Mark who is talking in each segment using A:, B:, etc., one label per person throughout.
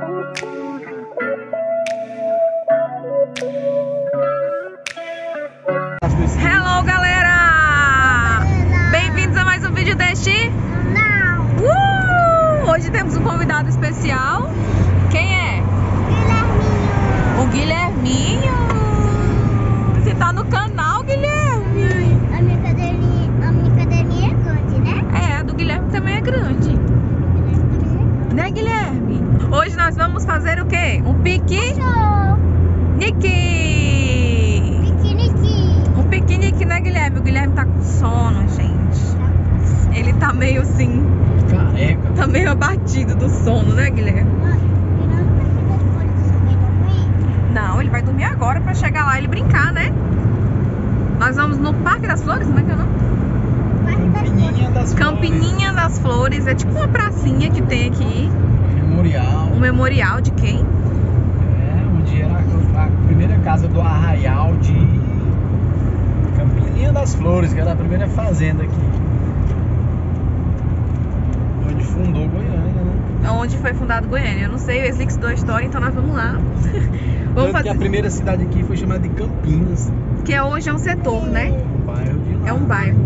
A: Hello, galera! Bem-vindos a mais um vídeo deste canal. Hoje temos um convidado especial. Quem é? Guilherminho. O Guilherminho. Você tá no canal, Guilherme?
B: A minha caderninha é grande, né?
A: É, a do Guilherme também é grande. Né, Guilherme? Hoje nós vamos fazer o quê? Um piquenique. Um piquenique, né, Guilherme? O Guilherme tá com sono, gente. Ele tá meio assim...
C: careca.
A: Tá meio abatido do sono, né, Guilherme? Não, ele vai dormir agora pra chegar lá e ele brincar, né? Nós vamos no Parque das Flores, como é que é o nome?
C: Campininha das
A: Campininha das Flores. É tipo uma pracinha que tem aqui.
C: Memorial.
A: Um memorial de quem?
C: É, onde era a primeira casa do Arraial de Campininha das Flores, que era a primeira fazenda aqui. Onde fundou Goiânia, né?
A: Onde foi fundado Goiânia. Eu não sei, o Wesley estudou a história, então nós vamos lá. Vamos fazer...
C: que a primeira cidade aqui foi chamada de Campinas.
A: Que hoje é um setor, né?
C: Um bairro de lá.
A: É um bairro.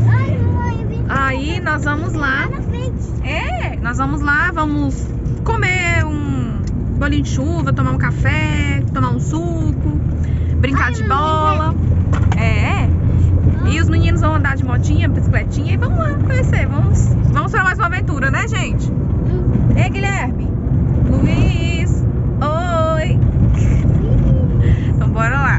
A: Aí nós vamos lá. É, nós vamos lá, vamos comer um bolinho de chuva, tomar um café, tomar um suco, brincar de bola. É. E os meninos vão andar de motinha, bicicletinha e vamos lá conhecer. Vamos para mais uma aventura, né, gente? Ei, Guilherme. Luiz. Oi. Então bora lá.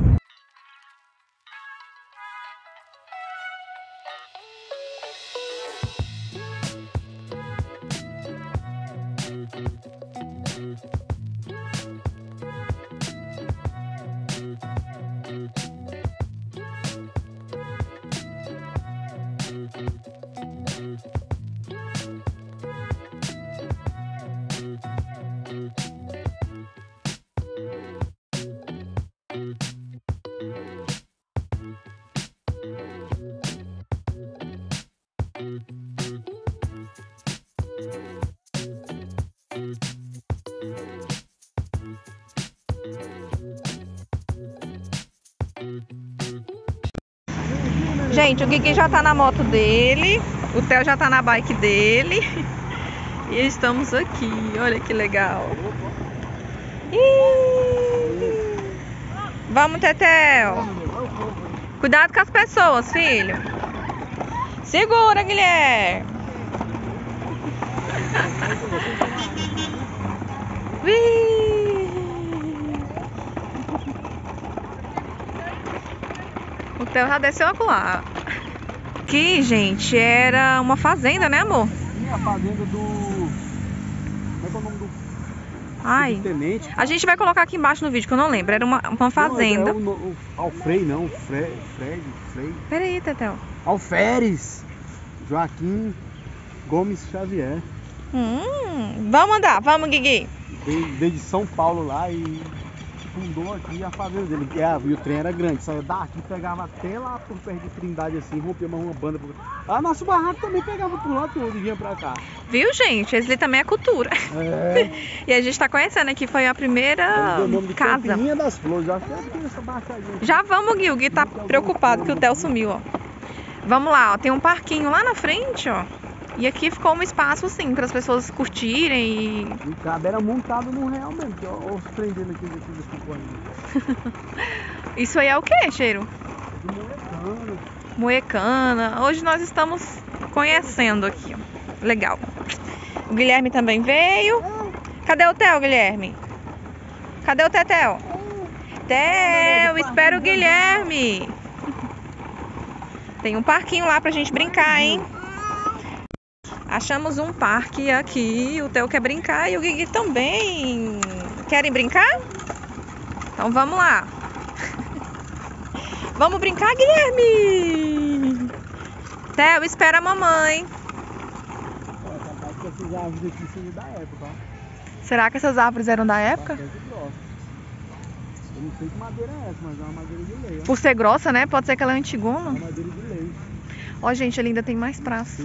A: Gente, o Guigui já tá na moto dele, o Theo já tá na bike dele e estamos aqui, olha que legal. Vamos, Tetel. Cuidado com as pessoas, filho. Segura, Guilherme. O Theo já desceu acolá. Aqui, gente, era uma fazenda, né, amor?
C: Sim, a fazenda do... Como é que é o nome do...
A: Ai,
C: tenente?
A: a gente vai colocar aqui embaixo no vídeo, que eu não lembro. Era uma fazenda.
C: Não, o Alfredo, não. Fred.
A: Peraí, Tetel.
C: Alferes. Joaquim Gomes Xavier.
A: Vamos andar, vamos, Guigui.
C: Veio de São Paulo lá e fundou aqui a fazenda dele. E o trem era grande, saía daqui, pegava até lá por perto de Trindade assim, rompia mais uma banda. Ah, nosso barraco também pegava por lá todo e vinha pra cá.
A: Viu, gente? Esse ali também é cultura.
C: É.
A: E a gente tá conhecendo aqui, foi a primeira
C: Deu o nome de
A: casa.
C: Campininha das Flores, já foi essa baixadinha.
A: Já vamos, Gui. O Gui tá preocupado que o Theo sumiu, ó. Vamos lá, ó. Tem um parquinho lá na frente, ó. E aqui ficou um espaço, assim, para as pessoas curtirem e...
C: O cabo era montado no real mesmo, ó, os prendendo aqui desse
A: Isso aí é o que, Cheiro?
C: de molecano.
A: Moecana. Hoje nós estamos conhecendo aqui, ó. Legal. O Guilherme também veio. Cadê o Theo, Guilherme? Cadê o Tetel? Theo, espera o Guilherme. Tem um parquinho lá pra gente brincar, hein? Achamos um parque aqui, o Theo quer brincar e o Guigui também. Querem brincar? Então vamos lá. Vamos brincar, Guilherme? Theo, espera a mamãe.
C: Essa parte dessas árvores aqui são da época, ó.
A: Será que essas árvores eram da época?
C: Eu não sei que madeira é essa, mas é uma madeira de lei, ó.
A: Por ser grossa, né? Pode ser que ela é antigona.
C: É uma madeira de lei.
A: Ó, gente, ali ainda tem mais praça.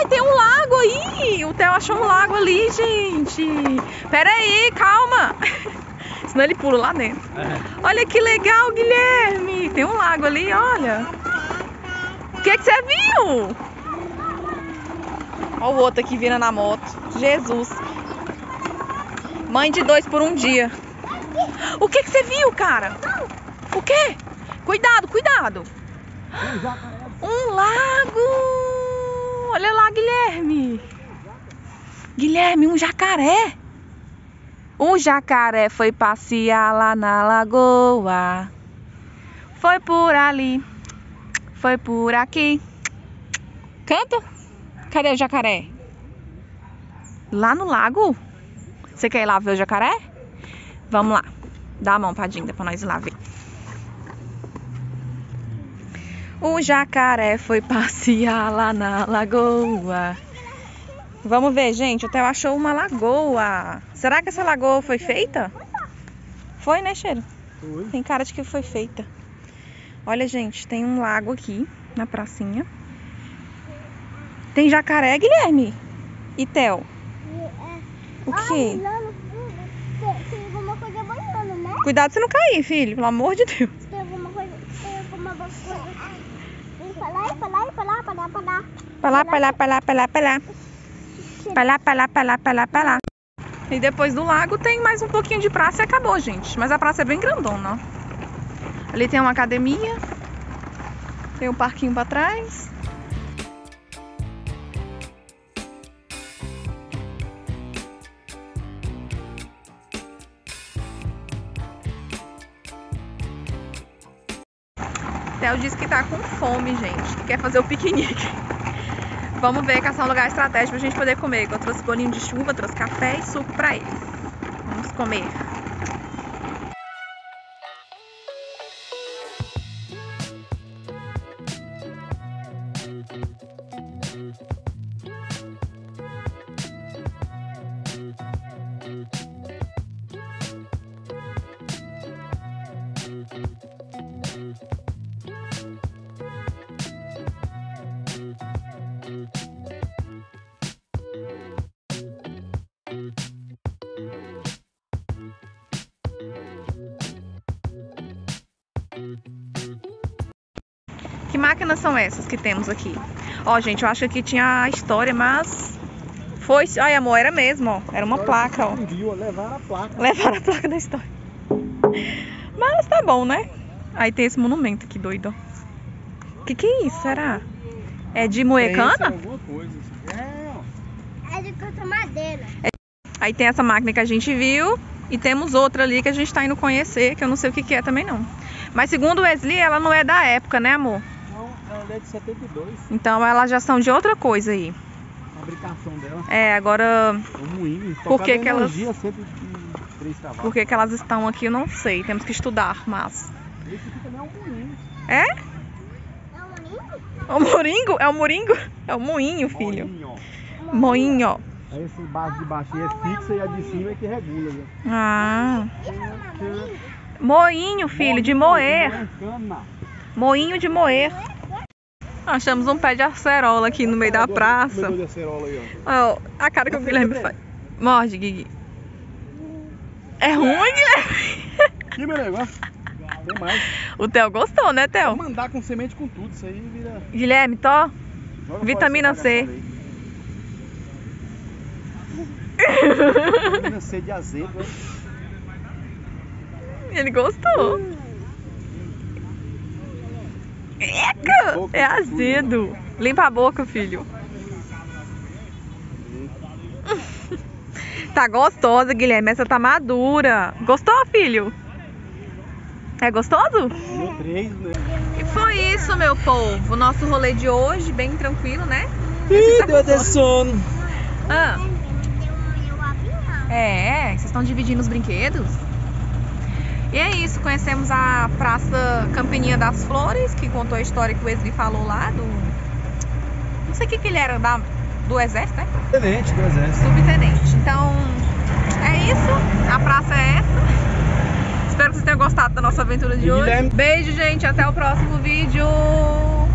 A: tem um lago aí. O Theo achou um lago ali, gente. Pera aí, calma. Senão ele pula lá dentro. Olha que legal, Guilherme. Tem um lago ali, olha. O que você viu? Olha o outro aqui vindo na moto. Jesus. Mãe de 2 por um dia. O que você viu, cara? O quê? Cuidado, cuidado. Um lago. Olha lá, Guilherme. Guilherme, um jacaré. O jacaré foi passear lá na lagoa. Foi por ali. Foi por aqui. Canta. Cadê o jacaré? Lá no lago? Você quer ir lá ver o jacaré? Vamos lá. Dá a mão pra Dinda pra nós ir lá ver. O jacaré foi passear lá na lagoa. Vamos ver, gente. O Theo achou uma lagoa. Será que essa lagoa foi feita? Foi, né, Cheiro?
C: Foi.
A: Tem cara de que foi feita. Olha, gente, tem um lago aqui na pracinha. Tem jacaré, Guilherme? E Theo? O quê?
B: Tem alguma coisa banhando, né?
A: Cuidado se não cair, filho. Pelo amor de Deus.
B: Tem alguma coisa. Tem alguma coisa. Pra lá, pra lá, pra lá, pra lá, pra lá.
A: Pra lá, pra lá, pra lá, pra lá, pra lá. Pra lá, pra lá, pra lá, pra lá, pra lá. E depois do lago tem mais um pouquinho de praça e acabou, gente. Mas a praça é bem grandona, ó. Ali tem uma academia. Tem um parquinho pra trás. Theo disse que tá com fome, gente. Que quer fazer o piquenique. Vamos ver, caçar um lugar estratégico pra gente poder comer. Eu trouxe bolinho de chuva, trouxe café e suco pra eles. Vamos comer. Que máquinas são essas que temos aqui? Ó, gente, eu acho que aqui tinha a história, mas foi... Olha, amor, era mesmo, ó. Era uma placa, ó.
C: Levaram a placa.
A: Levaram a placa da história. Mas tá bom, né? Aí tem esse monumento aqui, doido, ó. Que é isso, será? É de moer cana?
C: Alguma coisa.
B: É de cortar madeira.
A: Aí tem essa máquina que a gente viu. E temos outra ali que a gente tá indo conhecer, que eu não sei o que é também não. Mas segundo o Wesley, ela não é da época, né, amor?
C: Não, ela é de 72.
A: Então elas já são de outra coisa aí.
C: A fabricação dela.
A: É, agora...
C: O moinho.
A: Por que que elas...
C: sempre de 3 cavalos.
A: Por que elas estão aqui, eu não sei. Temos que estudar, mas...
C: Esse aqui também é um moinho.
A: É?
B: É um moinho?
A: É o moringo? É o moringo? É o moinho, filho.
C: Moinho, ó.
A: Moinho, ó.
C: Aí esse base de baixo aí é fixa e a de cima é que regula. Né?
A: Ah. Moinho, filho, de moer. Moinho de moer. Achamos um pé de acerola aqui no meio da praça.
C: De acerola aí,
A: ó, a cara que o Guilherme faz. Morde, Guigui. É ruim, Guilherme?
C: Aqui, meu negócio. Tem mais.
A: O Theo gostou, né, Theo?
C: Vou mandar com semente com tudo. Isso aí vira...
A: Guilherme, tó.
C: Joga
A: Vitamina C.
C: Vitamina C de azedo.
A: Ele gostou. Eca! É azedo. Limpa a boca, filho. Tá gostosa, Guilherme. Essa tá madura. Gostou, filho? É gostoso? E foi isso, meu povo. O nosso rolê de hoje, bem tranquilo, né?
C: Ih, deu até sono.
A: Ah. É, vocês estão dividindo os brinquedos? E é isso, conhecemos a Praça Campininha das Flores, que contou a história que o Wesley falou lá do... Não sei o que ele era, do exército, né?
C: Subtenente do exército.
A: Subtenente. Então, é isso. A praça é essa. Espero que vocês tenham gostado da nossa aventura de hoje. Beijo, gente. Até o próximo vídeo.